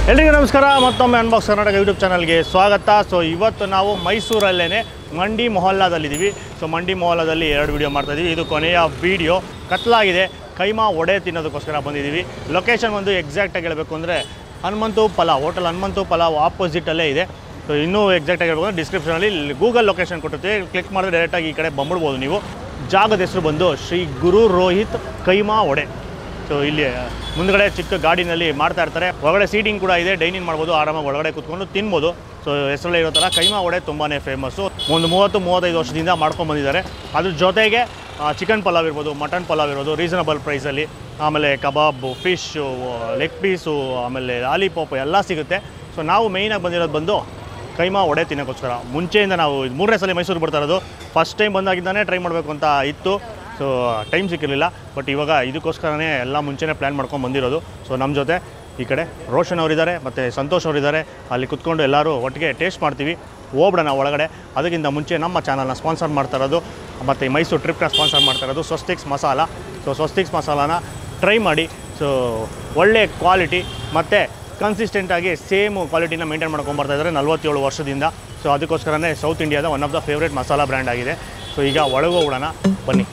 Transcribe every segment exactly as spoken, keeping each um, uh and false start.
ಎಲ್ರಿಗೂ ನಮಸ್ಕಾರ ಮತ್ತೊಮ್ಮೆ ಅನ್ಬಾಕ್ಸ್ ಕರ್ನಾಟಕ ಯೂಟ್ಯೂಬ್ ಚಾನಲ್ಗೆ ಸ್ವಾಗತ. ಸೊ ಇವತ್ತು ನಾವು ಮೈಸೂರಲ್ಲೇ ಮಂಡಿ ಮೊಹಲ್ಲಾದಲ್ಲಿದ್ದೀವಿ. ಸೊ ಮಂಡಿ ಮೊಹಲ್ಲಾದಲ್ಲಿ ಎರಡು ವಿಡಿಯೋ ಮಾಡ್ತಾಯಿದ್ದೀವಿ. ಇದು ಕೊನೆಯ ವಿಡಿಯೋ. ಕತ್ಲಾಗಿದೆ, ಕೈಮಾ ವಡೆ ತಿನ್ನೋದಕ್ಕೋಸ್ಕರ ಬಂದಿದ್ದೀವಿ. ಲೊಕೇಶನ್ ಒಂದು ಎಕ್ಸಾಕ್ಟಾಗಿ ಹೇಳಬೇಕು ಅಂದರೆ ಹನುಮಂತು ಪಲಾವ್ ಹೋಟೆಲ್ ಹನುಮಂತು ಪಲಾವ್ ಆಪೋಸಿಟಲ್ಲೇ ಇದೆ. ಸೊ ಇನ್ನೂ ಎಕ್ಸಾಕ್ಟಾಗಿ ಹೇಳ್ಬೇಕು ಅಂದರೆ ಡಿಸ್ಕ್ರಿಪ್ಷನಲ್ಲಿ ಗೂಗಲ್ ಲೊಕೇಶನ್ ಕೊಟ್ಟಿರ್ತೀವಿ. ಕ್ಲಿಕ್ ಮಾಡಿದ್ರೆ ಡೈರೆಕ್ಟಾಗಿ ಈ ಕಡೆ ಬಂದ್ಬಿಡ್ಬೋದು ನೀವು. ಜಾಗದ ಹೆಸರು ಬಂದು ಶ್ರೀ ಗುರು ರೋಹಿತ್ ಕೈಮಾ ವಡೆ. ಸೊ ಇಲ್ಲಿ ಮುಂದ್ಗಡೆ ಚಿಕ್ಕ ಗಾಡಿನಲ್ಲಿ ಮಾಡ್ತಾ ಇರ್ತಾರೆ. ಒಳಗಡೆ ಸೀಟಿಂಗ್ ಕೂಡ ಇದೆ, ಡೈನಿಂಗ್ ಮಾಡ್ಬೋದು, ಆರಾಮಾಗಿ ಒಳಗಡೆ ಕೂತ್ಕೊಂಡು ತಿನ್ಬೋದು. ಸೊ ಹೆಸರಲ್ಲೇ ಇರೋ ಥರ ಕೈಮಾ ವಡೆ ತುಂಬಾ ಫೇಮಸ್ಸು. ಒಂದು ಮೂವತ್ತು ಮೂವತ್ತೈದು ವರ್ಷದಿಂದ ಮಾಡ್ಕೊಂಡು ಬಂದಿದ್ದಾರೆ. ಅದ್ರ ಜೊತೆಗೆ ಚಿಕನ್ ಪಲಾವ್ ಇರ್ಬೋದು, ಮಟನ್ ಪಲಾವ್ ಇರ್ಬೋದು ರೀಸನಬಲ್ ಪ್ರೈಸಲ್ಲಿ. ಆಮೇಲೆ ಕಬಾಬು, ಫಿಶ್ಶು, ಲೆಗ್ ಪೀಸು, ಆಮೇಲೆ ಲಾಲಿಪಾಪ್ ಎಲ್ಲ ಸಿಗುತ್ತೆ. ಸೊ ನಾವು ಮೇಯ್ನಾಗಿ ಬಂದಿರೋದು ಬಂದು ಕೈಮಾ ವಡೆ ತಿನ್ನೋಕ್ಕೋಸ್ಕರ. ಮುಂಚೆಯಿಂದ ನಾವು ಮೂರನೇ ಸಲ ಮೈಸೂರು ಬರ್ತಾ ಇರೋದು. ಫಸ್ಟ್ ಟೈಮ್ ಬಂದಾಗಿದ್ದಾನೆ ಟ್ರೈ ಮಾಡಬೇಕು ಅಂತ ಇತ್ತು. ಸೊ ಟೈಮ್ ಸಿಕ್ಕಿರಲಿಲ್ಲ, ಬಟ್ ಇವಾಗ ಇದಕ್ಕೋಸ್ಕರನೇ ಎಲ್ಲ ಮುಂಚೆನೇ ಪ್ಲ್ಯಾನ್ ಮಾಡ್ಕೊಂಡು ಬಂದಿರೋದು. ಸೊ ನಮ್ಮ ಜೊತೆ ಈ ಕಡೆ ರೋಷನ್ ಅವರಿದ್ದಾರೆ ಮತ್ತು ಸಂತೋಷ್ ಅವರಿದ್ದಾರೆ. ಅಲ್ಲಿ ಕುತ್ಕೊಂಡು ಎಲ್ಲರೂ ಒಟ್ಟಿಗೆ ಟೇಸ್ಟ್ ಮಾಡ್ತೀವಿ. ಹೋಗ್ಬಿಡೋಣ ಒಳಗಡೆ. ಅದಕ್ಕಿಂತ ಮುಂಚೆ ನಮ್ಮ ಚಾನಲ್ನ ಸ್ಪಾನ್ಸರ್ ಮಾಡ್ತಾ ಇರೋದು ಮತ್ತು ಈ ಮೈಸೂರು ಟ್ರಿಪ್ನ ಸ್ಪಾನ್ಸರ್ ಮಾಡ್ತಾ ಇರೋದು ಸ್ವಸ್ತಿಕ್ಸ್ ಮಸಾಲ. ಸೊ ಸ್ವಸ್ತಿಕ್ಸ್ ಮಸಾಲಾನ ಟ್ರೈ ಮಾಡಿ. ಸೊ ಒಳ್ಳೆ ಕ್ವಾಲಿಟಿ ಮತ್ತು ಕನ್ಸಿಸ್ಟೆಂಟಾಗಿ ಸೇಮ್ ಕ್ವಾಲಿಟಿನ ಮೇಂಟೈನ್ ಮಾಡ್ಕೊಂಡು ಬರ್ತಾ ಇದ್ದಾರೆ ನಲ್ವತ್ತೇಳು ವರ್ಷದಿಂದ. ಸೊ ಅದಕ್ಕೋಸ್ಕರನೇ ಸೌತ್ ಇಂಡಿಯಾದ one of the favourite masala brand ಆಗಿದೆ. ಸೊ ಈಗ ಒಳಗೋಗ್ಬಿಡೋಣ ಬನ್ನಿ.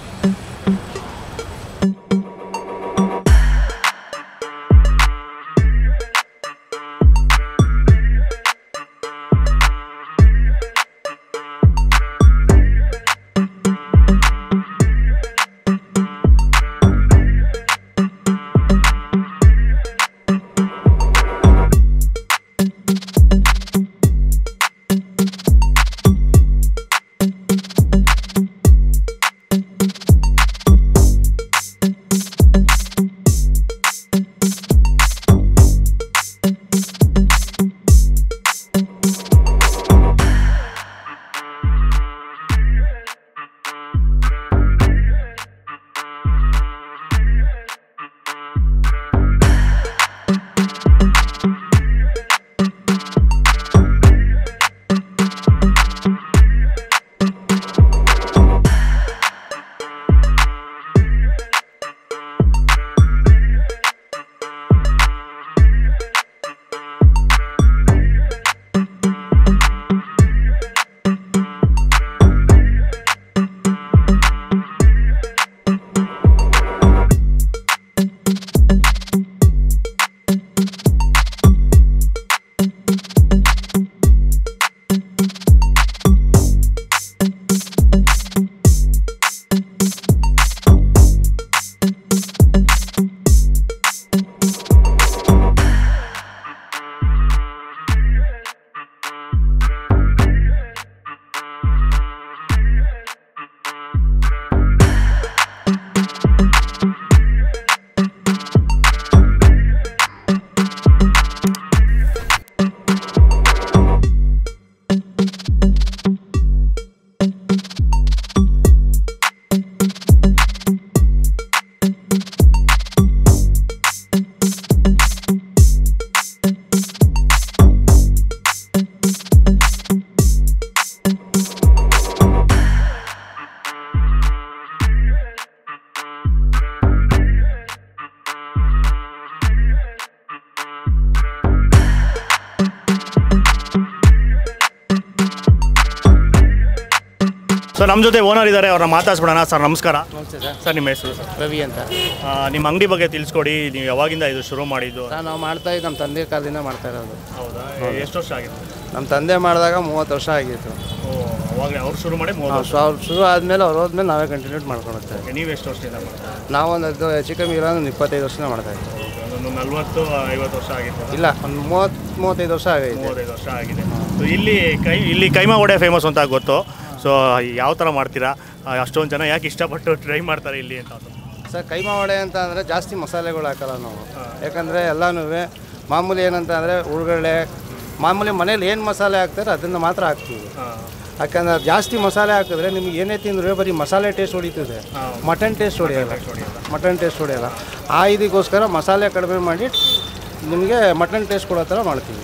ಸೊ ನಮ್ಮ ಜೊತೆ ಓನರ್ ಇದ್ದಾರೆ, ಅವ್ರನ್ನ ಮಾತಾಡ್ಸ್ಬಿಡೋಣ. ಸರ್ ನಮಸ್ಕಾರ. ನಮಸ್ತೆ ಸರ್. ಸರ್ ನಿಮ್ಮ ಹೆಸರು? ಸರ್ ರವಿ ಅಂತ. ನಿಮ್ಮ ಅಂಗಡಿ ಬಗ್ಗೆ ತಿಳಿಸ್ಕೊಡಿ. ನೀವು ಯಾವಾಗಿಂದ ಇದು ಶುರು ಮಾಡಿದ್ದು? ಸರ್ ನಾವು ಮಾಡ್ತಾ ಇದ್ದು ನಮ್ಮ ತಂದೆ ಕಾಲದಿಂದ ಮಾಡ್ತಾ ಇರೋದು. ಹೌದಾ? ಎಷ್ಟು ವರ್ಷ ಆಗಿತ್ತು? ನಮ್ಮ ತಂದೆ ಮಾಡಿದಾಗ ಮೂವತ್ತು ವರ್ಷ ಆಗಿತ್ತು. ಓ, ಅವಾಗಲೇ ಅವ್ರು ಶುರು ಮಾಡಿ ಮೂವತ್ತು ವರ್ಷ. ಅವ್ರು ಶುರು ಆದಮೇಲೆ ಅವ್ರು ಹೋದ್ಮೇಲೆ ನಾವೇ ಕಂಟಿನ್ಯೂಟ್ ಮಾಡ್ಕೊಳುತ್ತೆ. ನೀವು ಎಷ್ಟು ವರ್ಷದಿಂದ ಮಾಡ್ತಾ? ನಾವೊಂದು ಹೆಚ್ಚು ಕಮ್ಮಿ ಇರೋ ಒಂದು ಇಪ್ಪತ್ತೈದು ವರ್ಷದಿಂದ ಮಾಡ್ತಾ ಇದ್ದೀವಿ. ಒಂದು ನಲ್ವತ್ತು ಐವತ್ತು ವರ್ಷ ಆಗಿತ್ತು? ಇಲ್ಲ, ಒಂದು ಮೂವತ್ತು ಮೂವತ್ತೈದು ವರ್ಷ ಆಗೈತೆ. ಮೂವತ್ತೈದು ವರ್ಷ ಆಗಿದೆ. ಸೊ ಇಲ್ಲಿ ಕೈ ಇಲ್ಲಿ ಕೈಮಾ ವಡೆ ಫೇಮಸ್ ಅಂತ ಗೊತ್ತು. ಸೊ ಯಾವ ಥರ ಮಾಡ್ತೀರಾ? ಅಷ್ಟೊಂದು ಜನ ಯಾಕೆ ಇಷ್ಟಪಟ್ಟು ಟ್ರೈ ಮಾಡ್ತಾರೆ ಇಲ್ಲಿ ಅಂತ? ಸರ್ ಕೈಮಾ ವಡೆ ಅಂತ ಅಂದರೆ ಜಾಸ್ತಿ ಮಸಾಲೆಗಳು ಹಾಕಲ್ಲ ನಾವು. ಯಾಕಂದರೆ ಎಲ್ಲನೂ ಮಾಮೂಲಿ ಏನಂತ ಅಂದರೆ ಉಳ್ಗಡ್ಡೆ ಮಾಮೂಲಿ ಮನೇಲಿ ಏನು ಮಸಾಲೆ ಹಾಕ್ತಾರೆ ಅದನ್ನು ಮಾತ್ರ ಹಾಕ್ತೀವಿ. ಯಾಕಂದ್ರೆ ಜಾಸ್ತಿ ಮಸಾಲೆ ಹಾಕಿದ್ರೆ ನಿಮ್ಗೆ ಏನೇ ತಿಂದರೆ ಬರೀ ಮಸಾಲೆ ಟೇಸ್ಟ್ ಹೊಡಿತದೆ, ಮಟನ್ ಟೇಸ್ಟ್ ಹೊಡೆಯಲ್ಲ. ಮಟನ್ ಟೇಸ್ಟ್ ಹೊಡೆಯಲ್ಲ ಆ ಇದಕ್ಕೋಸ್ಕರ ಮಸಾಲೆ ಕಡಿಮೆ ಮಾಡಿ ನಿಮಗೆ ಮಟನ್ ಟೇಸ್ಟ್ ಕೊಡೋ ಥರ ಮಾಡ್ತೀವಿ.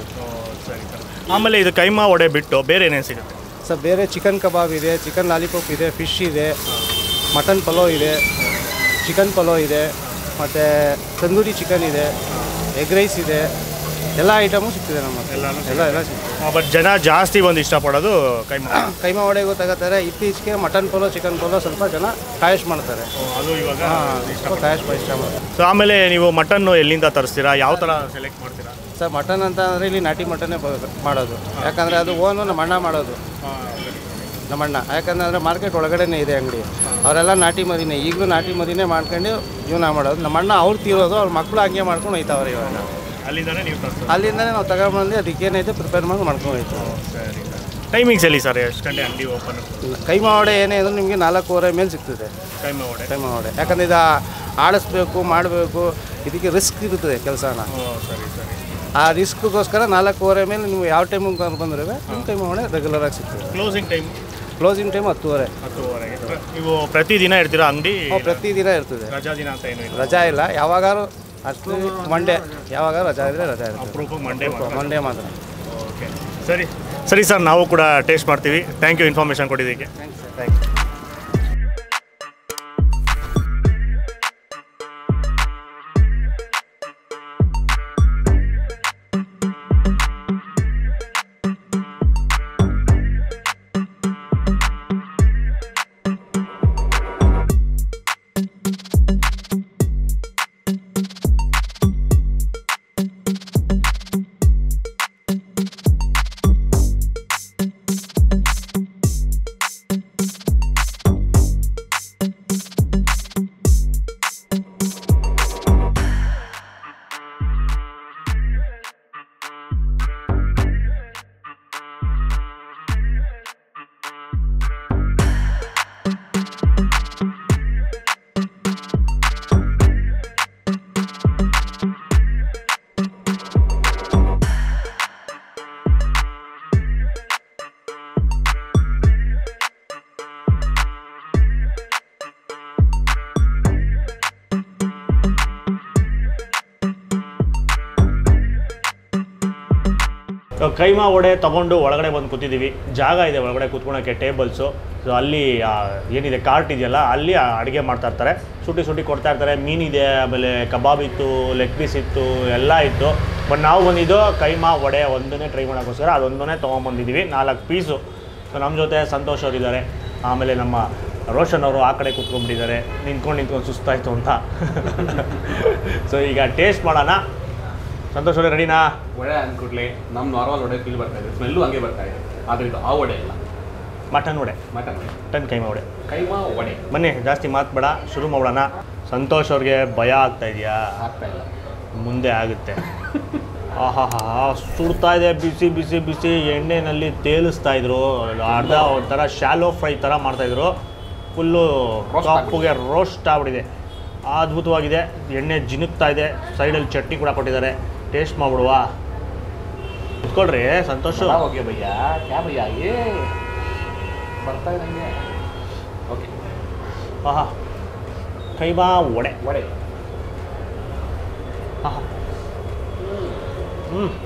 ಆಮೇಲೆ ಇದು ಕೈಮಾ ವಡೆ ಬಿಟ್ಟು ಬೇರೆ ಏನೇನು ಸಿಗುತ್ತೆ ಸರ್? ಬೇರೆ ಚಿಕನ್ ಕಬಾಬ್ ಇದೆ, ಚಿಕನ್ ಲಾಲಿಪಾಪ್ ಇದೆ, ಫಿಶ್ ಇದೆ, ಮಟನ್ ಪಲಾವ್ ಇದೆ, ಚಿಕನ್ ಪಲಾವ್ ಇದೆ, ಮತ್ತು ತಂದೂರಿ ಚಿಕನ್ ಇದೆ, ಎಗ್ ರೈಸ್ ಇದೆ, ಎಲ್ಲ ಐಟಮು ಸಿಗ್ತಿದೆ ನಮ್ಮ ಎಲ್ಲ ಎಲ್ಲ ಎಲ್ಲ ಸಿಗ್ತದೆ. ಬಟ್ ಜನ ಜಾಸ್ತಿ ಬಂದು ಇಷ್ಟಪಡೋದು ಕೈಮಾ ಕೈಮಾ ವಡೆಗೂ ತಗೋತಾರೆ. ಇತ್ತೀಚೆಗೆ ಮಟನ್ ಪಲಾವ್ ಚಿಕನ್ ಪಲಾವ್ ಸ್ವಲ್ಪ ಜನ ಕಾಯಶ್ ಮಾಡ್ತಾರೆ. ಅದು ಇವಾಗ ಸ್ವಲ್ಪ ಕಾಯಶ್ ಇಷ್ಟ ಮಾಡ್ತಾರೆ. ಸೊ ಆಮೇಲೆ ನೀವು ಮಟನ್ನು ಎಲ್ಲಿಂದ ತರಿಸ್ತೀರಾ, ಯಾವ ಥರ ಸೆಲೆಕ್ಟ್ ಮಾಡ್ತೀರಾ? ಸರ್ ಮಟನ್ ಅಂತ ಅಂದರೆ ಇಲ್ಲಿ ನಾಟಿ ಮಟನ್ನೇ ಮಾಡೋದು, ಯಾಕಂದರೆ ಅದು ಓನು ನಮ್ಮ ಅಣ್ಣ ಮಾಡೋದು. ನಮ್ಮ ಅಣ್ಣ ಯಾಕಂದರೆ ಮಾರ್ಕೆಟ್ ಒಳಗಡೆನೇ ಇದೆ ಅಂಗಡಿ, ಅವರೆಲ್ಲ ನಾಟಿ ಮರಿನೇ, ಈಗಲೂ ನಾಟಿ ಮರಿನೇ ಮಾಡ್ಕೊಂಡು ಜೀವನ ಮಾಡೋದು. ನಮ್ಮ ಅಣ್ಣ ಅವ್ರು ತೀರೋದು, ಅವ್ರ ಮಕ್ಕಳು ಹಂಗೆ ಮಾಡ್ಕೊಂಡು ಹೋಯ್ತಾವ್ರೆ ಇವಾಗ. ಅಲ್ಲಿಂದನೇ ನೀವು ತರಿಸ್ತೀರಾ? ಅಲ್ಲಿಂದನೇ ನಾವು ತಗೊಂಡ್ಬಂದು ಅದಕ್ಕೇನೈತೆ ಪ್ರಿಪೇರ್ ಮಾಡಿ ಮಾಡ್ಕೊಂಡು ಹೋಯ್ತು. ಸರಿ. ಟೈಮಿಂಗ್ಸ್ ಎಲ್ಲಿ ಸರ್, ಎಷ್ಟು ಗಂಟೆ ಅಂಗಡಿ ಓಪನ್? ಕೈಮಾ ವಡೆ ಏನೇ ಇದ್ರೂ ನಿಮಗೆ ನಾಲ್ಕೂವರೆ ಮೇಲೆ ಸಿಗ್ತದೆ ಕೈಮಾ ವಡೆ. ಕೈಮಾ ವಡೆ ಯಾಕಂದರೆ ಇದು ಆಡಿಸ್ಬೇಕು ಮಾಡಬೇಕು, ಇದಕ್ಕೆ ರಿಸ್ಕ್ ಇರ್ತದೆ ಕೆಲಸನ. ಸರಿ ಸರಿ. ಆ ರಿಸ್ಕ್ಗೋಸ್ಕರ ನಾಲ್ಕೂವರೆ ಮೇಲೆ ನೀವು ಯಾವ ಟೈಮಿಗೆ ಕರ್ಕೊಂಡು ಬಂದ್ರೆ ನಿಮ್ಮ ಕೈಮಾ ವಡೆ ರೆಗ್ಯುಲರಾಗಿ ಸಿಗ್ತದೆ. Closing time? ಕ್ಲೋಸಿಂಗ್ ಟೈಮ್ ಹತ್ತುವರೆ. ಹತ್ತುವರೆಗೆ. ನೀವು ಪ್ರತಿದಿನ ಇರ್ತೀರಾ ಅಂಗಡಿ? ಪ್ರತಿದಿನ ಇರ್ತದೆ, ರಜಾ ದಿನ ಅಂತ ಏನು ಇಲ್ಲ? ರಜಾ ಇಲ್ಲ, ಯಾವಾಗಾರು ಅಷ್ಟು ಮಂಡೇ ಯಾವಾಗ ರಜಾ ಇದ್ದರೆ ರಜಾ ಇರುತ್ತೆ. ಅಪ್ರೂಪ ಮಂಡೇ ಮಂಡೇ ಮಾತ್ರ. ಓಕೆ ಸರಿ ಸರಿ ಸರ್, ನಾವು ಕೂಡ ಟೇಸ್ಟ್ ಮಾಡ್ತೀವಿ. ಥ್ಯಾಂಕ್ ಯು ಇನ್ಫಾರ್ಮೇಷನ್ ಕೊಟ್ಟಿದ್ದಕ್ಕೆ. Thanks sir. Thank you. Keema vada ತೊಗೊಂಡು ಒಳಗಡೆ ಬಂದು ಕೂತಿದ್ದೀವಿ. ಜಾಗ ಇದೆ ಒಳಗಡೆ ಕೂತ್ಕೊಳ್ಳೋಕ್ಕೆ, ಟೇಬಲ್ಸು. ಸೊ ಅಲ್ಲಿ ಏನಿದೆ ಕಾರ್ಟ್ ಇದೆಯಲ್ಲ, ಅಲ್ಲಿ ಅಡುಗೆ ಮಾಡ್ತಾ ಇರ್ತಾರೆ, ಸುಟಿ ಸುಟಿ ಕೊಡ್ತಾ ಇರ್ತಾರೆ. ಮೀನಿದೆ, ಆಮೇಲೆ ಕಬಾಬ್ ಇತ್ತು, ಲೆಗ್ ಪೀಸ್ ಇತ್ತು, ಎಲ್ಲ ಇತ್ತು. ಬಟ್ ನಾವು ಬಂದಿದ್ದು ಕೈಮಾ ವಡೆ ಒಂದನ್ನೇ ಟ್ರೈ ಮಾಡೋಕ್ಕೋಸ್ಕರ ಅದೊಂದನ್ನೇ ತೊಗೊಂಬಂದಿದ್ದೀವಿ, ನಾಲ್ಕು ಪೀಸು. ಸೊ ನಮ್ಮ ಜೊತೆ ಸಂತೋಷ್ ಅವರಿದ್ದಾರೆ, ಆಮೇಲೆ ನಮ್ಮ ರೋಷನ್ ಅವರು ಆ ಕಡೆ ಕೂತ್ಕೊಂಡ್ಬಿಟ್ಟಿದ್ದಾರೆ, ನಿಂತ್ಕೊಂಡು ನಿಂತ್ಕೊಂಡು ಸುಸ್ತಾಯಿತು ಅಂತ. ಸೊ ಈಗ ಟೇಸ್ಟ್ ಮಾಡೋಣ. ಸಂತೋಷ್ ಅವರೇ ರೆಡಿನಾ? ವಡೆ ಅಂದ್ಕೊಡ್ಲಿ ನಮ್ಮ ನಾರ್ಮಲ್ ವಡೆ ಫೀಲ್ ಬರ್ತಾ ಇದೆ, ಸ್ಮೆಲ್ಲು ಹಂಗೆ ಬರ್ತಾ ಇದೆ. ಆದರೆ ಇದು ಆ ವಡೆ ಇಲ್ಲ, mutton vada. Mutton vada, mutton keema vada. Keema vada. ಬನ್ನಿ, ಜಾಸ್ತಿ ಮಾತಬೇಡ, ಶುರು ಮಾಡೋಣ. ಸಂತೋಷ್ ಅವ್ರಿಗೆ ಭಯ ಆಗ್ತಾ ಇದೆಯಾ? ಆಗ್ತಾ ಇಲ್ಲ, ಮುಂದೆ ಆಗುತ್ತೆ. ಆಹಾ ಹಾ ಸುಡ್ತಾ ಇದೆ, ಬಿಸಿ ಬಿಸಿ ಬಿಸಿ ಎಣ್ಣೆನಲ್ಲಿ ತೇಲಿಸ್ತಾ ಇದ್ರು. ಅರ್ಧ ಒಂಥರ ಶಾಲೋ ಫ್ರೈ ಥರ ಮಾಡ್ತಾಯಿದ್ರು. ಫುಲ್ಲು ಕಪ್ಪುಗೆ ರೋಸ್ಟ್ ಆಗ್ಬಿಟ್ಟಿದೆ. ಅದ್ಭುತವಾಗಿದೆ. ಎಣ್ಣೆ ಜಿನುಕ್ತಾ ಇದೆ. ಸೈಡಲ್ಲಿ ಚಟ್ನಿ ಕೂಡ ಕೊಟ್ಟಿದ್ದಾರೆ. ಟೇಸ್ಟ್ ಮಾಡ್ಬಿಡುವ. ಇಟ್ಕೊಳ್ರಿ ಸಂತೋಷ. ಓಕೆ ಭಯ್ಯ, ಕ್ಯಾ ಭಯ್ಯ ಏ ಬರ್ತಾ ಇದ್ದಂಗೆ. ಓಕೆ. ಆಹಾ, ಕೈಮಾ ವಡೆ. ವಡೆ. ಆಹಾ, ಹ್ಞೂ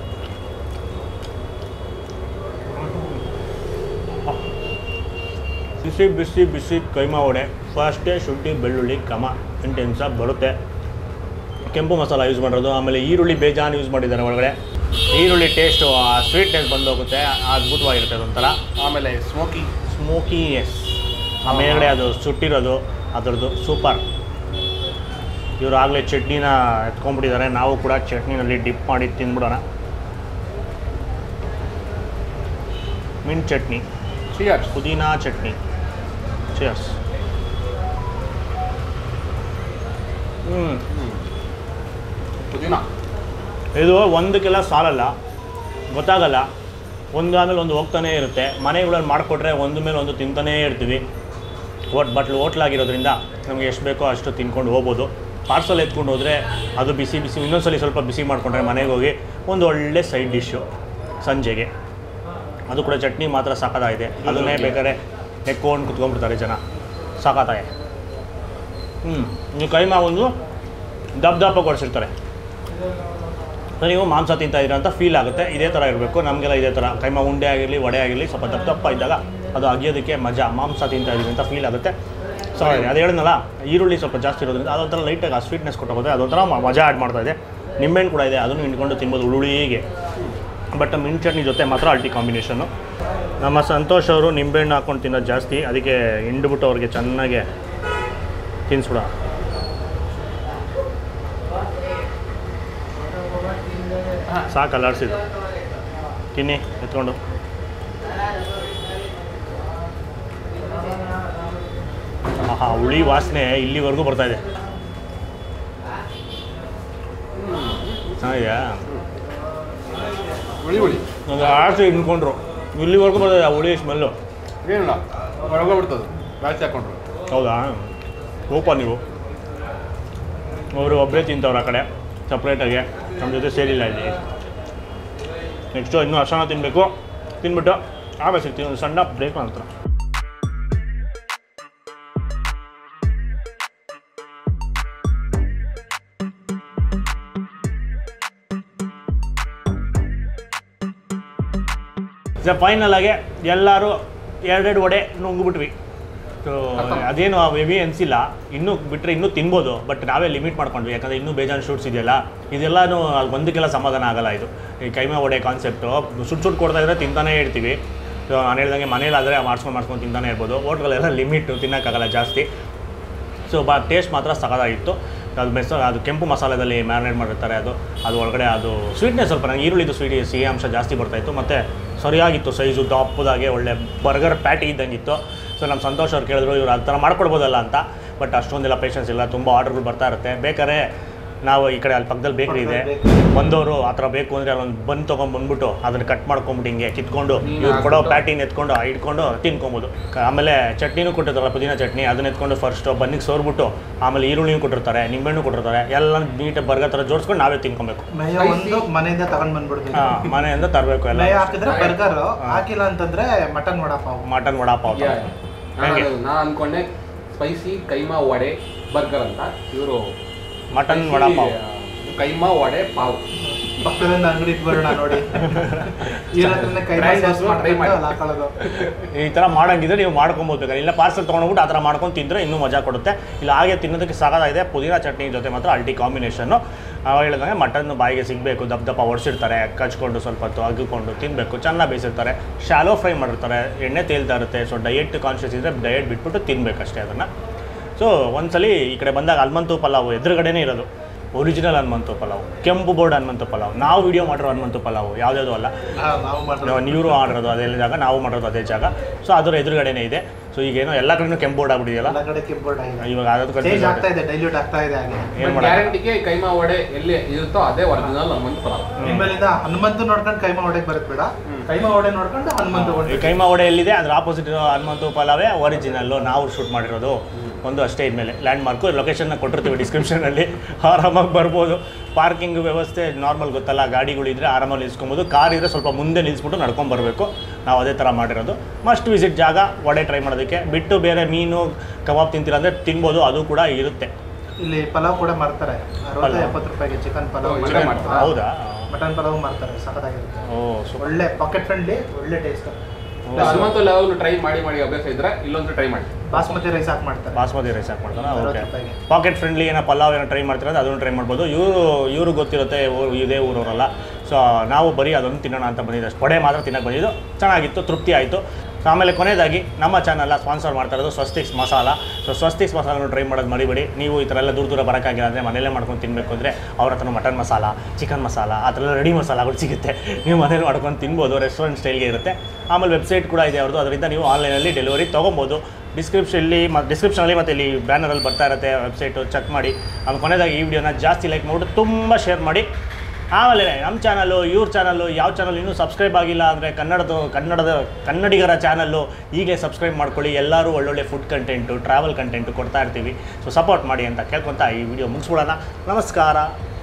ಬಿಸಿ ಬಿಸಿ ಬಿಸಿ ಕೈಮಾ ವಡೆ. ಫಸ್ಟೇ ಶುಂಠಿ ಬೆಳ್ಳುಳ್ಳಿ ಕಮ ಇಂಟೆನ್ಸ ಬರುತ್ತೆ. ಕೆಂಪು ಮಸಾಲ ಯೂಸ್ ಮಾಡಿರೋದು, ಆಮೇಲೆ ಈರುಳ್ಳಿ ಬೇಜಾನ್ ಯೂಸ್ ಮಾಡಿದ್ದಾರೆ ಒಳಗಡೆ. ಈರುಳ್ಳಿ ಟೇಸ್ಟು ಆ ಸ್ವೀಟ್ನೆಸ್ ಬಂದೋಗುತ್ತೆ, ಅದ್ಭುತವಾಗಿರುತ್ತೆ ಅದೊಂಥರ. ಆಮೇಲೆ ಸ್ಮೋಕಿ ಸ್ಮೋಕಿನೆಸ್, ಆ ಮೇಲ್ಗಡೆ ಅದು ಸುಟ್ಟಿರೋದು ಅದರದ್ದು ಸೂಪರ್. ಇವರು ಆಗಲೇ ಚಟ್ನಿನ ಎತ್ಕೊಂಡ್ಬಿಟ್ಟಿದ್ದಾರೆ. ನಾವು ಕೂಡ ಚಟ್ನಿನಲ್ಲಿ ಡಿಪ್ ಮಾಡಿ ತಿಂದ್ಬಿಡೋಣ. ಮಿಂಟ್ ಚಟ್ನಿ, ಚಿಯರ್ಸ್, ಪುದೀನಾ ಚಟ್ನಿ. ಚಿಯರ್ಸ್. ಹ್ಞೂ ಪುದೀನಾ ಇದು ಒಂದಕ್ಕೆಲ್ಲ ಸಾಲಲ್ಲ, ಗೊತ್ತಾಗಲ್ಲ. ಒಂದು ಆಮೇಲೆ ಒಂದು ಹೋಗ್ತಾನೇ ಇರುತ್ತೆ. ಮನೆಗಳಲ್ಲಿ ಮಾಡಿಕೊಟ್ರೆ ಒಂದು ಮೇಲೆ ಒಂದು ತಿಂತಾನೇ ಇರ್ತೀವಿ. ಓಟ್ ಬಟ್ಲು ಹೋಟ್ಲಾಗಿರೋದ್ರಿಂದ ನಮಗೆ ಎಷ್ಟು ಬೇಕೋ ಅಷ್ಟು ತಿನ್ಕೊಂಡು ಹೋಗ್ಬೋದು. ಪಾರ್ಸಲ್ ಎತ್ಕೊಂಡು ಹೋದರೆ ಅದು ಬಿಸಿ ಬಿಸಿ ಇನ್ನೊಂದ್ಸಲಿ ಸ್ವಲ್ಪ ಬಿಸಿ ಮಾಡಿಕೊಂಡ್ರೆ ಮನೆಗೆ ಹೋಗಿ ಒಂದು ಒಳ್ಳೆ ಸೈಡ್ ಡಿಶ್ಶು ಸಂಜೆಗೆ. ಅದು ಕೂಡ ಚಟ್ನಿ ಮಾತ್ರ ಸಾಕಾಗಿದೆ. ಅದನ್ನೇ ಬೇಕಾದ್ರೆ ನೆಕ್ಕೊಂಡು ಕುತ್ಕೊಂಡ್ಬಿಡ್ತಾರೆ ಜನ. ಸಾಕಾತಾಯ. ಹ್ಞೂ ನೀವು ಕೈಮಾ ಒಂದು ದಪ್ಪ ದಪ್ಪ ಕೊಡಿಸಿರ್ತಾರೆ. ನೀವು ಮಾಂಸ ತಿಂತಾಯಿದ್ದೀರ ಅಂತ ಫೀಲ್ ಆಗುತ್ತೆ. ಇದೇ ಥರ ಇರಬೇಕು ನಮಗೆಲ್ಲ. ಇದೇ ಥರ ಕೈಮಾ ಉಂಡೆ ಆಗಿರಲಿ ವಡೆ ಆಗಿರಲಿ ಸ್ವಲ್ಪ ದಪ್ಪ ದಪ್ಪ ಇದ್ದಾಗ ಅದು ಅಗಿಯೋದಕ್ಕೆ ಮಜಾ. ಮಾಂಸ ತಿಂತಾಯಿದ್ದೀವಿ ಅಂತ ಫೀಲ್ ಆಗುತ್ತೆ. ಸೊ ಅದು ಹೇಳಿದ್ನಲ್ಲ, ಈರುಳ್ಳಿ ಸ್ವಲ್ಪ ಜಾಸ್ತಿ ಇರೋದ್ರಿಂದ ಅದೊಂಥರ ಲೈಟಾಗಿ ಆ ಸ್ವೀಟ್ನೆಸ್ ಕೊಟ್ಟೋಗುತ್ತೆ. ಅದೊಂಥರ ಮಜಾ ಆ್ಯಡ್ ಮಾಡ್ತಾಯಿದೆ. ನಿಂಬೆಹಣ್ಣು ಕೂಡ ಇದೆ, ಅದನ್ನು ಹಿಂಡ್ಕೊಂಡು ತಿನ್ಬೋದು ಹುಳುಳಿಗೆ. ಬಟ್ ಮಿಂಟ್ ಚಟ್ನಿ ಜೊತೆ ಮಾತ್ರ ಅಲ್ಟಿ ಕಾಂಬಿನೇಷನ್ನು. ನಮ್ಮ ಸಂತೋಷ್ ಅವರು ನಿಂಬೆಹಣ್ಣು ಹಾಕ್ಕೊಂಡು ತಿನ್ನೋದು ಜಾಸ್ತಿ, ಅದಕ್ಕೆ ಹಿಂಡ್ಬಿಟ್ಟು ಅವ್ರಿಗೆ ಚೆನ್ನಾಗೆ ತಿನ್ನಿಸ್ಬಿಡ. ಸಾಕು ಅಲ್ಲಾಡ್ಸಿದ್ದು ತಿನ್ನಿ ಎತ್ಕೊಂಡು. ಆಹಾ, ಹುಳಿ ವಾಸನೆ ಇಲ್ಲಿವರೆಗೂ ಬರ್ತಾಯಿದೆ. ಚೆನ್ನಾಗಿದೆಯಾ? ಹುಳಿ ಹುಳಿ ಒಂದು ಆಡ್ಸಿ ಹಿಂಡ್ಕೊಂಡ್ರು ಇಲ್ಲಿವರೆಗೂ ಬರ್ತದೆ ಆ ಹುಳಿ ಸ್ಮೆಲ್ಲು. ಏನಿಲ್ಲ ಹೊರಗೋಗ್ಬಿಡ್ತದೆ ಜಾಸ್ತಿ ಹಾಕ್ಕೊಂಡ್ರು. ಹೌದಾ? ಹೋಪ ನೀವು ಅವರು ಒಬ್ಬರೇ ತಿಂತವ್ರು ಆ ಕಡೆ ಸಪ್ರೇಟಾಗಿ, ನಮ್ಮ ಜೊತೆ ಸೇರಿಲ್ಲ ಇಲ್ಲಿ. ನೆಕ್ಸ್ಟು ಇನ್ನೂ ಅರ್ಶನ ತಿನ್ನಬೇಕು, ತಿನ್ಬಿಟ್ಟು ಆಮೇಲೆ ಸಿಗ್ತೀವಿ ಒಂದು ಸಣ್ಣ ಬ್ರೇಕ್ ನಂತರ. ಫೈನಲ್ ಆಗಿ ಎಲ್ಲರೂ ಎರಡೆರಡು ವಡೆ ನುಂಗ್ಬಿಟ್ವಿ. ಸೊ ಅದೇನು ಹೆವಿ ಅನಿಸಿಲ್ಲ, ಇನ್ನೂ ಬಿಟ್ಟರೆ ಇನ್ನೂ ತಿನ್ಬೋದು, ಬಟ್ ನಾವೇ ಲಿಮಿಟ್ ಮಾಡ್ಕೊಂಡ್ವಿ. ಯಾಕಂದರೆ ಇನ್ನೂ ಬೇಜಾನ್ ಶೂಟ್ಸ್ ಇದೆಯಲ್ಲ, ಇದೆಲ್ಲನೂ ಒಂದಕ್ಕೆಲ್ಲ ಸಮಾಧಾನ ಆಗಲ್ಲ. ಇದು ಈ ಕೈಮಾ ವಡೆ ಕಾನ್ಸೆಪ್ಟು ಸುಟ್ಟು ಸುಟ್ಟು ಕೊಡ್ತಾ ಇದ್ರೆ ತಿಂತಾನೇ ಇರ್ತೀವಿ. ಸೊ ನಾನು ಹೇಳ್ದಂಗೆ ಮನೇಲಾದರೆ ಮಾಡ್ಸ್ಕೊಂಡು ಮಾಡ್ಸ್ಕೊಂಡು ತಿಂತಾನೆ ಇರ್ಬೋದು. ಹೋಟ್ಗಳೆಲ್ಲ ಲಿಮಿಟು, ತಿನ್ನೋಕ್ಕಾಗಲ್ಲ ಜಾಸ್ತಿ. ಸೊ ಬಾ ಟೇಸ್ಟ್ ಮಾತ್ರ ಸಖತ್ತಾಗಿತ್ತು. ಅದು ಮೆಸ್ ಅದು ಕೆಂಪು ಮಸಾಲೆದಲ್ಲಿ ಮ್ಯಾರಿನೇಟ್ ಮಾಡಿರ್ತಾರೆ. ಅದು ಅದು ಒಳಗಡೆ ಅದು ಸ್ವೀಟ್ನೆಸ್ ಸ್ವಲ್ಪ ನನಗೆ ಈರುಳ್ಳಿದು ಸ್ವೀಟ್ ಸಿಹಿ ಅಂಶ ಜಾಸ್ತಿ ಬರ್ತಾಯಿತ್ತು. ಮತ್ತು ಸರಿಯಾಗಿತ್ತು ಸೈಜು, ದಪ್ಪದಾಗೆ ಒಳ್ಳೆ ಬರ್ಗರ್ ಪ್ಯಾಟಿ ಇದ್ದಂಗಿತ್ತು. ಸೊ ನಮ್ಮ ಸಂತೋಷ್ ಅವ್ರು ಕೇಳಿದ್ರು ಇವ್ರು ಆ ಥರ ಮಾಡ್ಕೊಡ್ಬೋದಲ್ಲ ಅಂತ. ಬಟ್ ಅಷ್ಟೊಂದೆಲ್ಲ ಪೇಷನ್ಸ್ ಇಲ್ಲ, ತುಂಬ ಆರ್ಡ್ರ್ಗಳು ಬರ್ತಾ ಇರುತ್ತೆ. ಬೇಕಾದ್ರೆ ನಾವು ಈ ಕಡೆ ಅಲ್ಲಿ ಪಕ್ಕದಲ್ಲಿ ಬೇಕ್ರಿ ಇದೆ, ಬಂದವರು ಆ ಥರ ಬೇಕು ಅಂದರೆ ಅಲ್ಲೊಂದು ಬಂದು ತೊಗೊಂಡ್ಬಂದ್ಬಿಟ್ಟು ಅದನ್ನು ಕಟ್ ಮಾಡ್ಕೊಂಬಿಟ್ಟು ಹಿಂಗೆ ಕಿತ್ಕೊಂಡು ಇವ್ರು ಕೊಡೋ ಪ್ಯಾಟಿನ ಎತ್ಕೊಂಡು ಇಟ್ಕೊಂಡು ತಿನ್ಕೊಬೋದು. ಆಮೇಲೆ ಚಟ್ನಿನೂ ಕೊಟ್ಟಿರ್ತಾರಲ್ಲ, ಪುದೀನ ಚಟ್ನಿ, ಅದನ್ನ ಎತ್ಕೊಂಡು ಫಸ್ಟು ಬನ್ನಿಗೆ ಸೋರ್ಬಿಟ್ಟು ಆಮೇಲೆ ಈರುಳ್ಳಿನೂ ಕೊಟ್ಟಿರ್ತಾರೆ, ನಿಂಬೆಹಣ್ಣು ಕೊಟ್ಟಿರ್ತಾರೆ. ಎಲ್ಲ ನೀಟಾಗಿ ಬರ್ಗರ್ ಥರ ಜೋಡಿಸ್ಕೊಂಡು ನಾವೇ ತಿನ್ಕೊಬೇಕು. ಮನೆಯಿಂದ ತಗೊಂಡು ಬಂದ್ಬಿಡ್ತೀವಿ. ಹಾಂ, ಮನೆಯಿಂದ ತರಬೇಕು. ಎಲ್ಲ ಹಾಕಿದ್ರೆ ಬರ್ಗರ್, ಹಾಕಿಲ್ಲ ಅಂತಂದ್ರೆ ಮಟನ್ ವಡಾಪಾವ್. ಮಟನ್ ವಡಾಪಾವ್ ನಾನು ಅನ್ಕೊಂಡೆ ಸ್ಪೈಸಿ ಕೈಮಾ ವಡೆ ಬರ್ಗರ್ ಅಂತ. ಇವರು ಮಟನ್ ವಡಾಪಾವ್, ಕೈಮಾ ವಡೆ ಪಾವ್. ಪಕ್ಕದಿಂದ ಅಂಗಡಿ ಇಟ್ಬರೋಣ ನೋಡಿ. ಈ ಥರ ಮಾಡೋಂಗಿದ್ರೆ ನೀವು ಮಾಡ್ಕೊಬೋದು. ಬೇಕಾದ್ರೆ ಇಲ್ಲ ಪಾರ್ಸಲ್ ತೊಗೊಂಡೋಗ್ಬಿಟ್ಟು ಆ ಥರ ಮಾಡ್ಕೊಂಡು ತಿಂದರೆ ಇನ್ನೂ ಮಜಾ ಕೊಡುತ್ತೆ. ಇಲ್ಲ ಹಾಗೆ ತಿನ್ನೋದಕ್ಕೆ ಸಾಕಾಗಿದೆ. ಪುದೀನ ಚಟ್ನಿ ಜೊತೆ ಮಾತ್ರ ಅಲ್ಟಿ ಕಾಂಬಿನೇಷನ್ನು. ಹೇಳಿದಂಗೆ ಮಟನ್ ಬಾಯಿಗೆ ಸಿಗಬೇಕು, ದಪ್ಪ ದಪ್ಪ ಹೊಡ್ಸಿರ್ತಾರೆ, ಕಚ್ಕೊಂಡು ಸ್ವಲ್ಪ ಹೊತ್ತು ಅಗ್ಗಿಕೊಂಡು ತಿನ್ನಬೇಕು. ಚೆನ್ನಾಗಿ ಬೇಯಿಸಿರ್ತಾರೆ, ಶಾಲೋ ಫ್ರೈ ಮಾಡಿರ್ತಾರೆ, ಎಣ್ಣೆ ತೇಲ್ತಾ ಇರುತ್ತೆ. ಸೊ ಡಯೆಟ್ ಕಾನ್ಷಿಯಸ್ ಇದ್ದರೆ ಡಯೆಟ್ ಬಿಟ್ಬಿಟ್ಟು ತಿನ್ನಬೇಕಷ್ಟೇ ಅದನ್ನು. ಸೊ ಒಂದ್ಸಲಿ ಈ ಕಡೆ ಬಂದಾಗ ಹನುಮಂತು ಪಲಾವು ಎದುರುಗಡೆನೇ ಇರೋದು, ಒರಿಜಿನಲ್ ಹನುಮಂತು ಪಲಾವ್, ಕೆಂಪು ಬೋರ್ಡ್ ಹನುಮಂತು ಪಲಾವ್. ನಾವು ವಿಡಿಯೋ ಮಾಡಿರೋ ಹನುಮಂತು ಪಲಾವು ಯಾವುದ್ಯಾವುದು ಅಲ್ಲ, ನೀರು ಮಾಡಿರೋದು ಅದೇ ಜಾಗ, ನಾವು ಮಾಡಿರೋದು ಅದೇ ಜಾಗ. ಸೊ ಅದರ ಎದುರುಗಡೆನೇ ಇದೆ. ಸೊ ಈಗೇನೋ ಎಲ್ಲ ಕಡೆನೂ ಕೆಂಪು ಬೋರ್ಡ್ ಆಗ್ಬಿಟ್ಟಿದೆಯಲ್ಲ, ಇವಾಗ ಅದಕ್ಕೆ ಏನು ಗ್ಯಾರಂಟಿಗೆ ಕೈಮಾ ವಡೆ ಎಲ್ಲಿ ಇರುತ್ತೋ ಅದೇ ಒರಿಜಿನಲ್ ಹನುಮಂತು ಪಲಾವ್. ನಿಮ್ಮಲ್ಲಿಂದ ಹನುಮಂತು ನೋಡ್ಕೊಂಡು ಕೈಮಾ ವಡೆಗೆ ಬರುತ್ತೆ ಬೇಡ, ಕೈಮಾ ವಡೆ ನೋಡ್ಕೊಂಡು ಹನುಮಂತು ವಡೆ. ಕೈಮಾ ವಡೆ ಎಲ್ಲಿದೆ ಅದ್ರ ಆಪೋಸಿಟ್ ಹನುಮಂತು ಪಲಾವೇ ಒರಿಜಿನಲ್ಲು, ನಾವು ಶೂಟ್ ಮಾಡಿರೋದು ಒಂದು ಅಷ್ಟೇ. ಇದ್ಮೇಲೆ ಲ್ಯಾಂಡ್ ಮಾರ್ಕು ಲೊಕೇಶನ್ನ ಕೊಟ್ಟಿರ್ತೀವಿ ಡಿಸ್ಕ್ರಿಪ್ಷನಲ್ಲಿ, ಆರಾಮಾಗಿ ಬರ್ಬೋದು. ಪಾರ್ಕಿಂಗ್ ವ್ಯವಸ್ಥೆ ನಾರ್ಮಲ್ ಗೊತ್ತಲ್ಲ, ಗಾಡಿಗಳಿದ್ರೆ ಆರಾಮಾಗಿ ನಿಲ್ಸ್ಕೊಬೋದು. ಕಾರ್ ಇದ್ದರೆ ಸ್ವಲ್ಪ ಮುಂದೆ ನಿಲ್ಲಿಸ್ಬಿಟ್ಟು ನಡ್ಕೊಂಡು ಬರಬೇಕು. ನಾವು ಅದೇ ಥರ ಮಾಡಿರೋದು. ಮಸ್ಟ್ ವಿಸಿಟ್ ಜಾಗ ವಡೆ ಟ್ರೈ ಮಾಡೋದಕ್ಕೆ. ಬಿಟ್ಟು ಬೇರೆ ಮೀನು ಕಬಾಬ್ ತಿಂತೀರ ಅಂದರೆ ತಿನ್ಬೋದು, ಅದು ಕೂಡ ಇರುತ್ತೆ. ಇಲ್ಲಿ ಪಲಾವ್ ಕೂಡ ಮಾಡ್ತಾರೆ, ಅರವತ್ತು ಎಪ್ಪತ್ತು ರೂಪಾಯಿಗೆ ಚಿಕನ್ ಪಲಾವ್. ಹೌದಾ? ಮಟನ್ ಪಲಾವ್ ಮಾಡ್ತಾರೆ, ಸಖತ್ತಾಗಿರುತ್ತೆ. ಓ, ಒಳ್ಳೆ ಪಾಕೆಟ್ ಫ್ರೆಂಡ್ಲಿ, ಒಳ್ಳೆ ಟೇಸ್ಟ್. ಹನುಮಂತು ಲೆವೆಲ್ ಟ್ರೈ ಮಾಡಿ ಮಾಡಿ ಅಭ್ಯಾಸ ಇದ್ರೆ ಇಲ್ಲೊಂದು ಟ್ರೈ ಮಾಡಿ. ಬಾಸ್ಮತಿ ರೈಸ್ ಹಾಕಿ ಮಾಡ್ತಾರೆ. ಬಾಸ್ಮತಿ ರೈಸ್ ಹಾಕಿ ಮಾಡ್ತಾರೆ. ಓಕೆ, ಪಾಕೆಟ್ ಫ್ರೆಂಡ್ಲಿ ಏನೋ ಪಲಾವ್ ಏನೋ ಟ್ರೈ ಮಾಡ್ತಾರೆ ಅಂದರೆ ಅದನ್ನು ಟ್ರೈ ಮಾಡ್ಬೋದು. ಇವರು ಇವರು ಗೊತ್ತಿರುತ್ತೆ, ಇದೇ ಊರವರಲ್ಲ. ಸೊ ನಾವು ಬರೀ ಅದನ್ನು ತಿನ್ನೋಣ ಅಂತ ಬಂದಿದ್ದು ಅಷ್ಟು. ವಡೆ ಮಾತ್ರ ತಿನ್ನೋಕೆ ಬಂದಿದ್ದು, ಚೆನ್ನಾಗಿತ್ತು, ತೃಪ್ತಿ ಆಯಿತು. ಸೊ ಆಮೇಲೆ ಕೊನೆಯದಾಗಿ ನಮ್ಮ ಚಾನಲ್ನ ಸ್ಪಾನ್ಸರ್ ಮಾಡ್ತಾ ಇರೋದು ಸ್ವಸ್ತಿಕ್ಸ್ ಮಸಾಲ. ಸೊ ಸ್ವಸ್ತಿಕ್ಸ್ ಮಸಾಲನ್ನು ಟ್ರೈ ಮಾಡೋದು ಮರಿಬೇಡಿ. ನೀವು ಈ ಥರ ಎಲ್ಲ ದೂರ ದೂರ ಬರೋಕ್ಕಾಗಿಲ್ಲ ಅಂದರೆ ಮನೇಲೇ ಮಾಡ್ಕೊಂಡು ತಿನ್ನಬೇಕು ಅಂದರೆ ಅವ್ರ ಹತ್ರ ಮಟನ್ ಮಸಾಲ, ಚಿಕನ್ ಮಸಾಲ, ಆ ಥರ ಎಲ್ಲ ರೆಡಿ ಮಸಾಲಗಳು ಸಿಗುತ್ತೆ. ನೀವು ಮನೇಲಿ ಮಾಡ್ಕೊಂಡು ತಿನ್ಬೋದು, ರೆಸ್ಟೋರೆಂಟ್ ಸ್ಟೈಲ್ಗೆ ಇರುತ್ತೆ. ಆಮೇಲೆ ವೆಬ್ಸೈಟ್ ಕೂಡ ಇದೆ ಅವ್ರದ್ದು, ಅದರಿಂದ ನೀವು ಆನ್ಲೈನಲ್ಲಿ ಡೆಲಿವರಿ ತೊಗೊಬೋದು. ಡಿಸ್ಕ್ರಿಪ್ಷನಲ್ಲಿ ಮತ್ತು ಡಿಸ್ಕ್ರಿಪ್ಷನಲ್ಲಿ ಮತ್ತು ಇಲ್ಲಿ ಬ್ಯಾನರಲ್ಲಿ ಬರ್ತಾ ಇರುತ್ತೆ ವೆಬ್ಸೈಟು, ಚೆಕ್ ಮಾಡಿ. ಆಮೇಲೆ ಕೊನೆಯದಾಗಿ ಈ ವಿಡಿಯೋನ ಜಾಸ್ತಿ ಲೈಕ್ ಮಾಡಿಬಿಟ್ಟು ತುಂಬ ಶೇರ್ ಮಾಡಿ. ಆಮೇಲೆ ನಮ್ಮ ಚಾನಲ್ಲು, ಇವ್ರ ಚಾನಲ್ಲು, ಯಾವ ಚಾನಲ್ ಇನ್ನೂ ಸಬ್ಸ್ಕ್ರೈಬ್ ಆಗಿಲ್ಲ ಅಂದರೆ ಕನ್ನಡದ ಕನ್ನಡದ ಕನ್ನಡಿಗರ ಚಾನಲ್ಲು ಈಗಲೇ ಸಬ್ಸ್ಕ್ರೈಬ್ ಮಾಡ್ಕೊಳ್ಳಿ. ಎಲ್ಲರೂ ಒಳ್ಳೊಳ್ಳೆ ಫುಡ್ ಕಂಟೆಂಟು, ಟ್ರಾವೆಲ್ ಕಂಟೆಂಟು ಕೊಡ್ತಾ ಇರ್ತೀವಿ. ಸೊ ಸಪೋರ್ಟ್ ಮಾಡಿ ಅಂತ ಕೇಳ್ಕೊತಾ ಈ ವಿಡಿಯೋ ಮುಗಿಸ್ಬಿಡೋಣ. ನಮಸ್ಕಾರ.